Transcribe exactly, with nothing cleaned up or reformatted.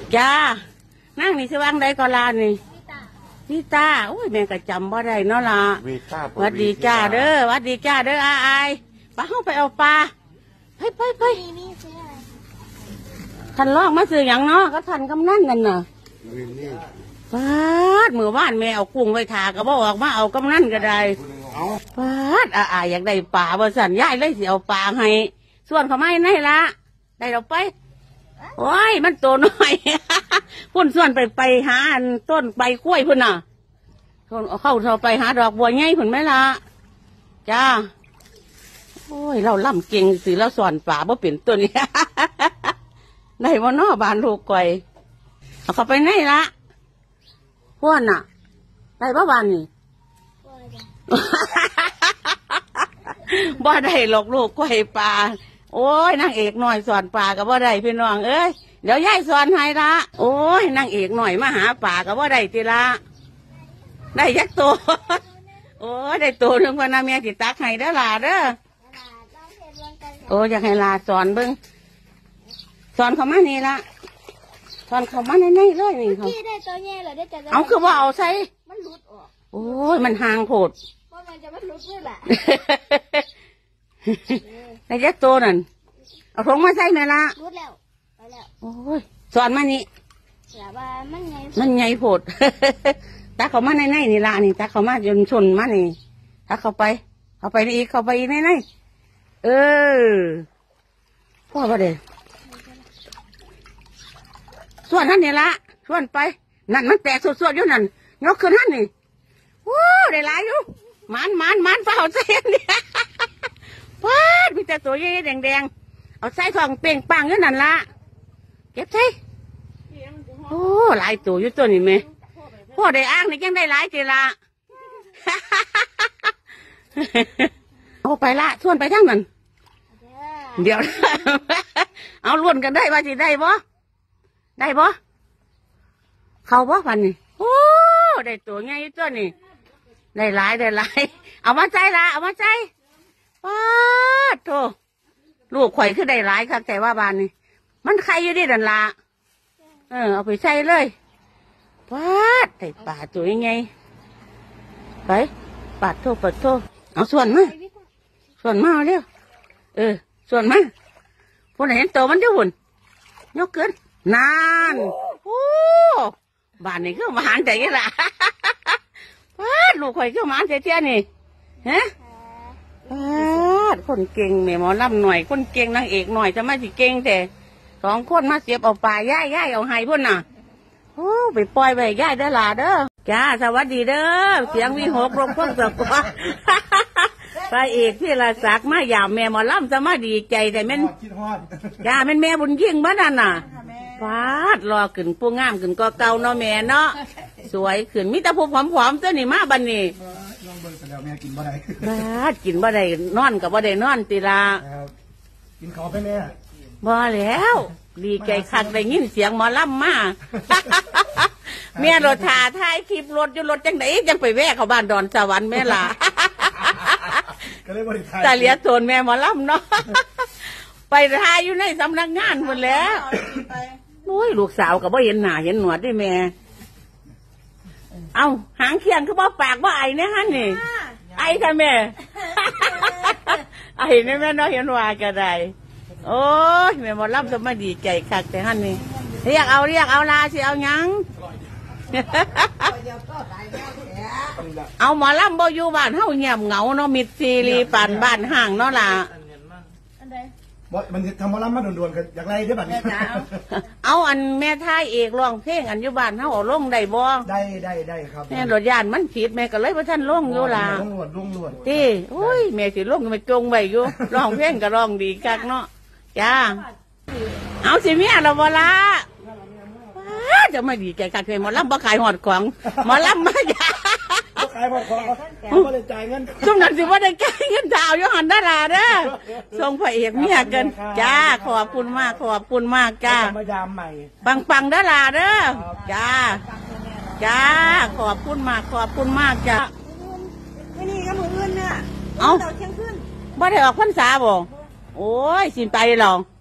จ้านั่งนี่ชื่อว่างใดก็ลานี่พี่ตาโอ้ยแม่ก็จำบ่ได้เนาะล่ะวัดดีจ้าเด้อวัดดีจ้าเด้ออาอายป้าเข้าไปเอาปลาไปไปไปท่านลอกมาซื้ออย่างเนาะก็ท่านกำนันนั่นน่ะฟาดมือบ้านแม่เอากุ้งไว้ถาก็บอกมาเอากำนันก็ได้ฟาดอาอายอยากได้ปลาบริษัทย้ายเลยสิเอาปลาให้ส่วนเขาไม่ให้ละได้เราไปโอ้ยมันโตน้อยพุ่นส่วนไปไปหาต้นใบกล้วยพุ่นน่ะเข้าเราไปหาดอกบัวไงพุ่นไหมล่ะจ้าโอ้ยเราล่ำเก่งสิเราสอนป่าบ่เป็นตัวนี้ได้บ่นอบานลูกก่อยเอาเข้าไปไหนละพวกน่ะได้บ่บานนี่บ่ได้หลอกลูกก่อยป่าโอ้ยนางเอกหน่อยสอนป่ากับบ่ได้พี่น้องเอ้ยเดี๋ยวยายสอนให้ละโอ้ยนางเอกหน่อยมาหาป่ากับบ่ได้ทีละได้ยักษ์โตโอ้ยได้โตนึงว่านาเมียติตักให้เด้อล่ะเด้อโอ้อยากให้ลาสอนเบิ้งสอนเขามานี่ละสอนเขามาในในเลยนี่เขาได้ตัวแง่เลยได้จะเอาคือว่าเอาใส่มันหลุดออกโอ้ยมันห่างโผดว่ามันจะมันหลุดด้วยแหละในยักษ์โตนั่นเอาถุงมาใส่ไหมล่ะรุดแล้วไปแล้วโอ้ยสอนมานี่มันไงมันไงโผดตาเขามาในในนี่ละนี่ตาเขามาจนชนมานี่ตาเขาไปเขาไปอีกเขาไปอีกในในเออพ่อว่าเด็ส่วนนั่นนี่ละส่วนไปนั่นมันแตกสดๆอยู่นั่นยกขึ้นนั่นนี่โอ้ได้หลายอยู่มันมันมันเฝ้าเส้นนี่ว้ามีแต่ตัวใหญ่แดงๆเอาใส่ทองเป่งปังอยู่นั่นละเก็บใส่โอ้หลายตัวอยู่ตัวนี่แม่พ่อได้อ้างนี่ยังได้หลายทีละเอาไปละส่วนไปทั้งนั้นเดี๋ยวเอาล้วนกันได้ว่าสิได้บ่ได้บ่เขาบ่พันนี่โอ้ได้ตัวใหญ่อยู่ตัวนี่ได้หลายได้หลายเอามาใจละเอามาใจป้าโธ่ลูกข่อยคือได้หลายครับแต่ว่าบ้านนี่มันใครอยู่ดิดันละเออเอาไปใส่เลยป้าดได้ป่าตัวยังไงไปปาดโทษปาดโทษเอาส่วนมาส่วนมาเร็วเออส่วนมาพวกไหนเห็นตัวมันจะหุ่นยกขึ้นนานโอ้บ้านนี้คือมาหันใจกันละป้าดลูกข่อยคือมาหันใจเจ้านี่ฮะป้าดคนเก่งแม่หมอลำหน่อยคนเก่งนางเอกหน่อยจะมาสิเก่งแต่สองคนมาเสียบเอาปลาย่ายย่ายเอาให้พุ่นน่ะโอ้ไปปล่อยไปย่ายได้ลาเด้อจ้าสวัสดีเด้อเสียงวิหกลมพ้นสกว่าพระเอกที่ละสักมาหยาบแม่หมอลำจะมาดีใจแต่แม่นจ้าแม่นแม่บุญยิ่งบ้านนั่นน่ะฟาดรอขึ้นผู้งามขึ้นก็เก่าเนาะแม่เนาะสวยขึ้นมิตรภูมิผอมๆตัวนี้มาบันนี้ลองเบิ่งกันแล้วแม่กินบ่ได้ฟาดกินบ่ได้นอนกับบ่ได้นอนตีลากินข้าวไปแม่บ่แล้วดีใจคักได้ยินเสียงหมอลำมาแม่รถถ่าท้ายคลิปรถอยู่รถจังไหนยังไปแวะเข้าบ้านดอนสวรรค์แม่ล่ะแต่เลี้ยโซนแม่หมอลำเนาะไปถ่ายอยู่ในสำนักงานหมดแล้วโอ้ยลูกสาวกับว่าเห็นหน้าเห็นหนวดด้วยแม่เอาหางเคียงคือบ่ปากบ่ไอเนี่ยฮะนี่ไอค่ะแม่ไอเนี่ยแม่เนาะเห็นว่าก็ได้โอ้ยแม่หมอลำจะมาดีใจคักแต่ฮั่นนี่เรียกเอาเรียกเอาลาสิเอายังเอาหมอลำบ่อยู่บ้านเฮาเงียบเหงาเนาะมิดซีรีปั่นบ้านห่างเนาะล่ะบ่มันทำหมอลำมาด่วนๆกันอยากไรได้แบบนี้เอาอันแม่ท้ายเอกร้องเพลงอันอยู่บ้านเฮาเอาลงได้บ่ได้ได้ได้ครับแม่รถยานมันผิดแม่ก็เลยว่าท่านลงอยู่ล่ะลงหลวดลงหลวดตีโอ้ยแม่สิลงมาจงไว้อยู่ร้องเพลงก็ร้องดีคักเนาะจ้าเอาสิเมียเราบ่ละจะไม่ดีใจคักเลยหมอลำบ่ขายหอดของหมอลำมาอย่าบ่ขายหอดของบ่ได้จ่ายเงินช่วงนั้นสิบ่ได้จ่ายเงินดาวอยู่หันดาราเด้อส่งพระเอกเมียกันจ้าขอบคุณมากขอบคุณมากจ้ามายามใหม่ปังปังดาราเด้อจ้าจ้าขอบคุณมากขอบคุณมากจ้าไม่นี่ก็มืออื่นเนี่ยเอาบ่ได้ออกพรรษาบ่โอ้ยสิไปหรอ